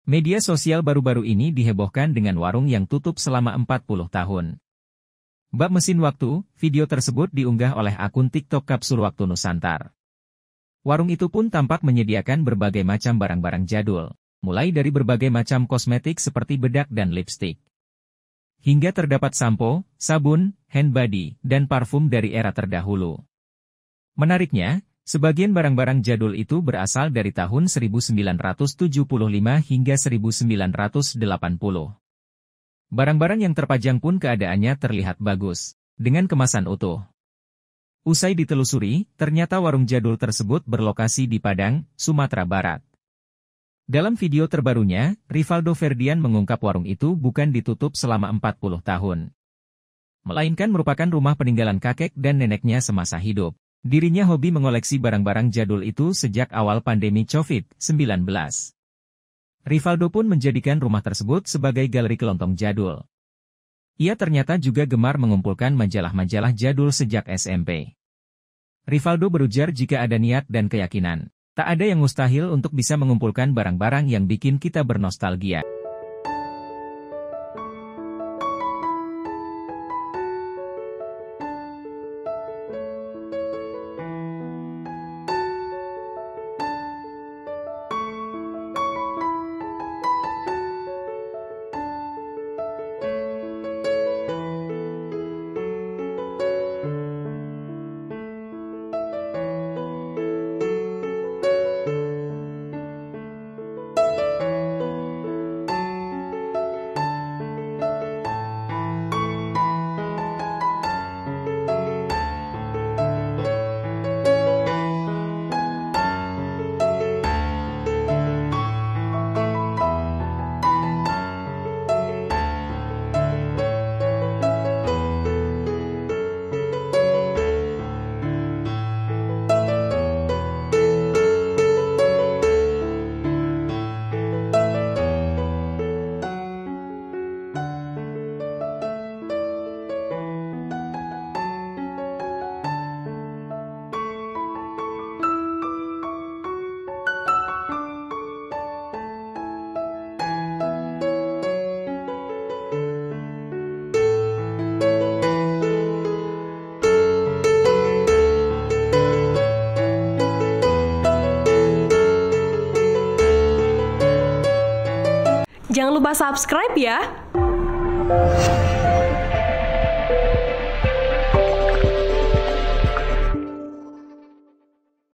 Media sosial baru-baru ini dihebohkan dengan warung yang tutup selama 40 tahun. Bab mesin waktu, video tersebut diunggah oleh akun TikTok Kapsul Waktu Nusantar. Warung itu pun tampak menyediakan berbagai macam barang-barang jadul, mulai dari berbagai macam kosmetik seperti bedak dan lipstik. Hingga terdapat sampo, sabun, hand body, dan parfum dari era terdahulu. Menariknya, sebagian barang-barang jadul itu berasal dari tahun 1975 hingga 1980. Barang-barang yang terpajang pun keadaannya terlihat bagus, dengan kemasan utuh. Usai ditelusuri, ternyata warung jadul tersebut berlokasi di Padang, Sumatera Barat. Dalam video terbarunya, Rivaldo Ferdian mengungkap warung itu bukan ditutup selama 40 tahun. Melainkan merupakan rumah peninggalan kakek dan neneknya semasa hidup. Dirinya hobi mengoleksi barang-barang jadul itu sejak awal pandemi COVID-19. Rivaldo pun menjadikan rumah tersebut sebagai galeri kelontong jadul. Ia ternyata juga gemar mengumpulkan majalah-majalah jadul sejak SMP. Rivaldo berujar jika ada niat dan keyakinan, tak ada yang mustahil untuk bisa mengumpulkan barang-barang yang bikin kita bernostalgia. Jangan lupa subscribe ya!